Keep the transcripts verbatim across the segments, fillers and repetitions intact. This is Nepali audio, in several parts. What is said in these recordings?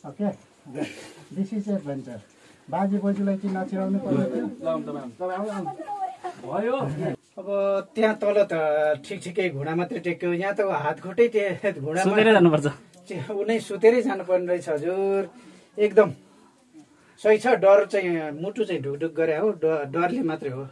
Okay, this is adventure. बाजे बोजूलाई चाहिँ नचिराउनु पर्यो भयो। अब त्यहाँ तल त ठिक ठिकै घुँडा मात्रै टेक्यो, यहाँ त हात खुट्टै घुँडा सुतेरै जानुपर्छ। उनै सुतेरै जानुपर्ने रहेछ हजुर। एकदम सही छ। डर चाहिँ मुटु चाहिँ ढुकढुक गरे हो, डरले मात्रै हो।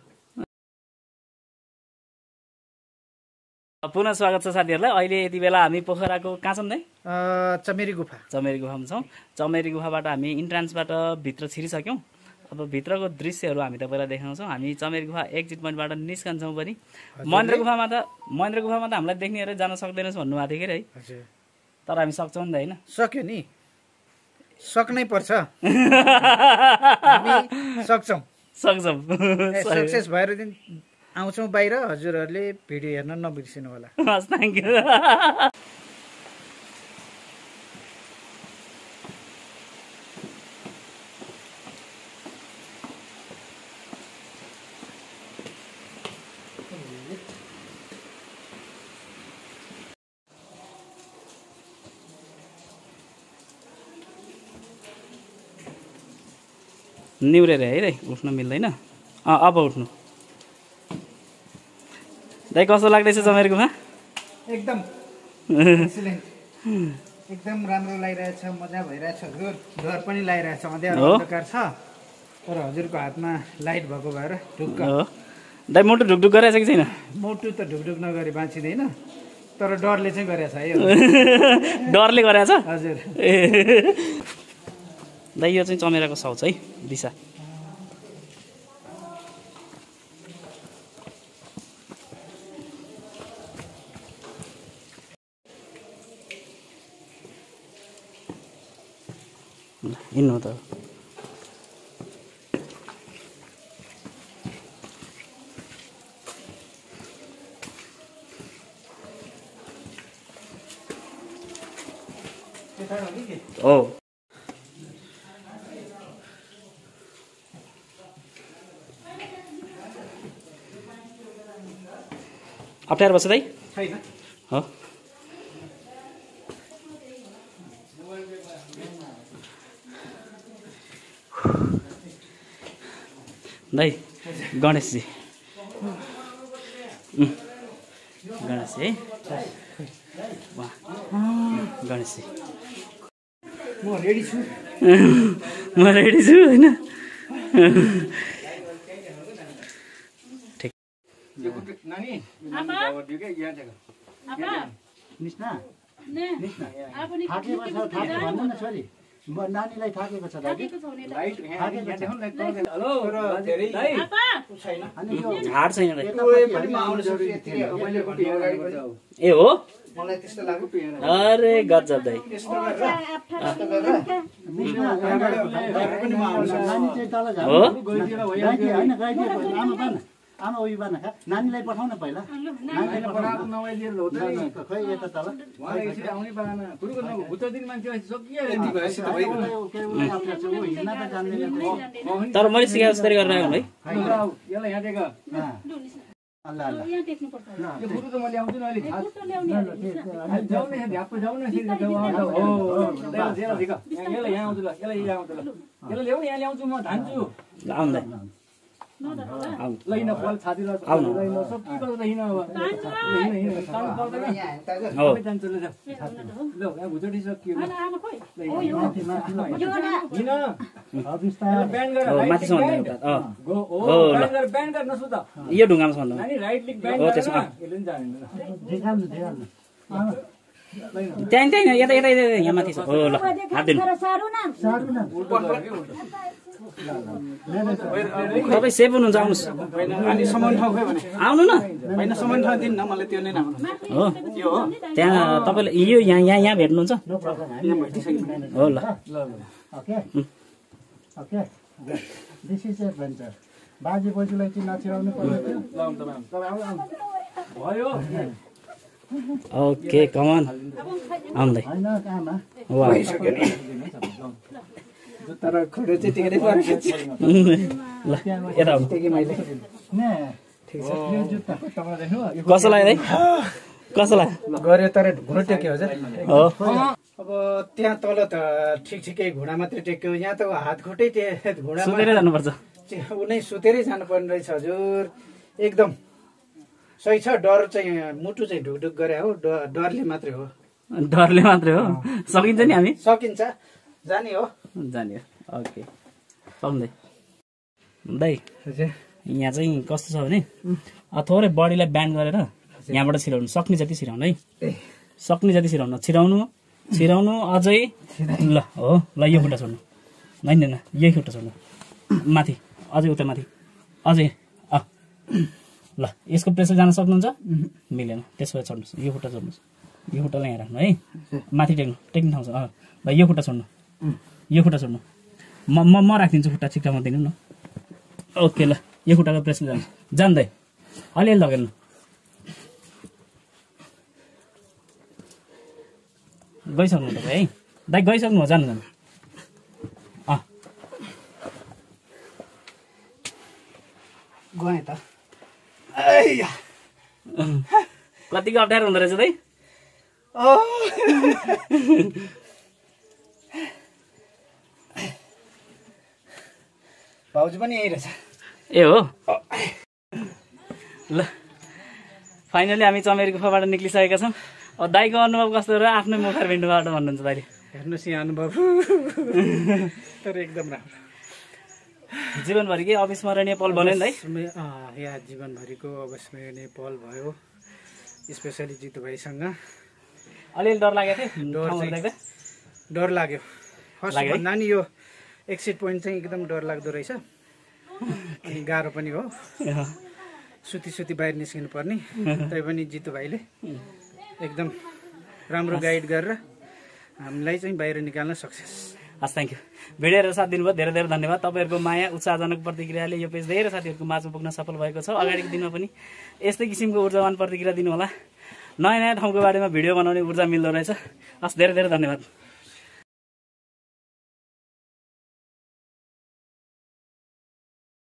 पुनः स्वागत छ साथीहरूलाई। अहिले यति बेला हामी पोखराको कहाँ छौँ? चमेरी गुफा चमेरी गुफामा छौँ। चमेरी गुफाबाट हामी इन्ट्रान्सबाट भित्र छिरिसक्यौँ। अब भित्रको दृश्यहरू हामी तपाईँलाई देखाउँछौँ। हामी चमेरी गुफा एक्जिट पोइन्टबाट निस्कन्छौँ पनि। महेन्द्र गुफामा त महेन्द्र गुफामा त हामीलाई देख्नेहरू जान सक्दैनस् भन्नुभएको थियो कि है, तर हामी सक्छौँ नि त होइन? सक्यो नि, सक्नै पर्छ। सक्छौँ सक्छौँ सक्सेस भएर दिन आउँछौँ बाहिर। हजुरहरूले भिडियो हेर्न नबिर्सिनु होला। हस्, थ्याङ्क यू। निउरेर है दाइ, उठ्न मिल्दैन। अँ अब उठ्नु। दाइ कस्तो लाग्दैछ चमेरी गुफा? एकदम एक्सिलेन्ट, एकदम राम्रो लागिरहेछ, मजा भइरहेछ हजुर। डर पनि लागिरहेछ, अँध्यारो अन्धकार छ, तर हजुरको हातमा लाइट भएको भएर ढुक्क। दाइ मुटु ढुकढुक गरेछ कि छैन? मुटु त ढुकढुक नगरी बाँचिँदैन, तर डरले चाहिँ गरेछ है। डरले गरेछ हजुर। दाइ यो चाहिँ चमेराको साउथ है, दिशा। हिँड्नु त हो। अप्ठ्यारो बस्छ दाइ? छैन हो। दाइ गणेशजी, गणेशजी है, गणेशजी म रेडी छु। म रेडी छु होइन? ठिक। नानीलाई थाकेको छ दाइ। हाड छैन ए हो? मलाई त्यस्तो लाग्यो। अरे गजब दाइ। नानी चाहिँ तल जाऊ। आमा उयो बान खा, नानीलाई पठाउन पहिला। नानीलाई पठाउन नवाइदिएर हो त खै यता तल उहाँले यसरी आउने बान कुरुको न भुत दिन मान्छे सकियो यति भएछ त भइ हिँड्न त जान्दैन। तर मैले सिकाएको जस्तै गरेर आउनु है। यसलाई यहाँ देख। अल्ला अल्ला यहाँ देख्नु पर्छ। यो गुरु त मैले आउँछु न अहिले थाहा जाऊ न ध्याप जाऊ न सिधै जाऊ। हो देला देला देख। यसलाई यहाँ आउँछु ल, यसलाई यहाँ आउँछु ल, यसलाई ल्याउ न, यहाँ ल्याउँछु म, धान्छु। आउनु दाइ। लैन फल छाती ल लैन सब के गर्छ हिँड अब हिँड हिँड काम पर्दैन हो जान्छ ल ल यहाँ भुचडी सकियो ल आमा खोइ यो हिँड अबिस्ता ब्यान गर माथि सम्म अ गो ओ ब्यान गर ब्यान गर नसु त यो ढुङ्गामा सम्म नानी राइट क्लिक ब्यान गर यसले नि जान्दैन देखाल्नु देखाल्नु त्यहाँ त्यहाँ यता यता यहाँ माथि छ। हो ल हात दिनु। तपाईँ सेफ हुनुहुन्छ, आउनुहोस्। अनि समान ठाउँ खै भने आउनु न। होइन समान ठाउँ दिन न, मलाई त्यो नै नाम हो। यो हो त्यहाँ तपाईँले यो यहाँ यहाँ यहाँ भेट्नुहुन्छ हो ल। Okay okay this is adventure. बाजे बोजूलाई चाहिँ नचिराउनु पर्यो भयो। ओके कमान आउँदै होइन कहाँमा तर खुट्टा चाहिँ टेकेरै पर्छ ल यता आउनु टेके मैले ने ठीक छ। यो जुत्ता तपाईँ देख्नु कसो लाग्यो कसो लाग्यो गऱ्यो तर घुँडो टेक्यो हजुर। हो अब त्यहाँ तल त ठिक ठिकै घुँडा मात्रै टेक्यो, यहाँ त हात खुट्टै घुँडा सुतेरै जानुपर्छ। उनै सुतेरै जानुपर्ने रहेछ हजुर। एकदम सही छ। डर चाहिँ मुटु चाहिँ ढुकढुक गरे हो, डरले मात्रै हो। डरले मात्रै हो, सकिन्छ नि हामी? सकिन्छ, जाने हो जाने हो। ओके पाउँदै दाइ यहाँ चाहिँ कस्तो छ भने थोरै बडीलाई ब्यान्ड गरेर यहाँबाट छिराउनु, सक्ने जति छिराउनु है, सक्ने जति छिराउनु, छिराउनु छिराउनु अझै। ल हो ल, यो खुट्टा छोड्नु, होइन होइन यही खुट्टा छोड्नु, माथि अझै उता माथि अझै। अ ल यसको प्रेसर जान सक्नुहुन्छ? मिलेन, त्यसो भए छोड्नुहोस्, यो खुट्टा छोड्नुहोस्, यो खुट्टालाई यहाँ राख्नु है, माथि टेक्नु, टेक्ने ठाउँ छ। अँ भाइ यो खुट्टा छोड्नु, यो खुट्टा छोड्नु, म म म राखिदिन्छु खुट्टा ठिकठाकमा दिनु न। ओके ल, यो खुट्टाको प्रेसर जानु, जान्दै अलिअलि लगेर्नु। गइसक्नु तपाईँ है दाइ, गइसक्नु हो, जानु जानु। अँ गएँ त। कतिको अप्ठ्यारो हुँदो रहेछ दाइ? भाउजू पनि यही रहेछ। ए हो ल, फाइनली हामी चमेरी गुफाबाट निक्लिसकेका छौँ। अब दाइको अनुभव कस्तो र आफ्नै मुखार भिन्डोबाट भन्नुहुन्छ दाइले? हेर्नुहोस् यहाँ अनुभव तर एकदम राम्रो, जीवनभरिकै अविस्मरणीय पल बन्यो नि दाइ? यहाँ जीवनभरिको अविस्मरणीय पल भयो, स्पेसली जितु भाइसँग। अलिअलि डर लागेको थियो? डर चाहिँ डर लाग्यो भन्दा नि, यो एक्सिट पोइन्ट चाहिँ एकदम डर लाग्दो रहेछ अनि गाह्रो पनि हो। सुती सुती बाहिर निस्किनु पर्ने, तैपनि जितु भाइले एकदम राम्रो गाइड गरेर हामीलाई चाहिँ बाहिर निकाल्न सक्सेस। हस्, थ्याङ्क यू। भिडियो हेरेर साथ दिनुभयो, धेरै धेरै धन्यवाद। तपाईँहरूको माया उत्साहजनक प्रतिक्रियाले यो पेज धेरै साथीहरूको माझमा पुग्न सफल भएको छ। अगाडिको दिनमा पनि यस्तै किसिमको ऊर्जावान प्रतिक्रिया दिनुहोला। नयाँ नयाँ ठाउँको बारेमा भिडियो बनाउने ऊर्जा मिल्दो रहेछ। हस्, धेरै धेरै धन्यवाद।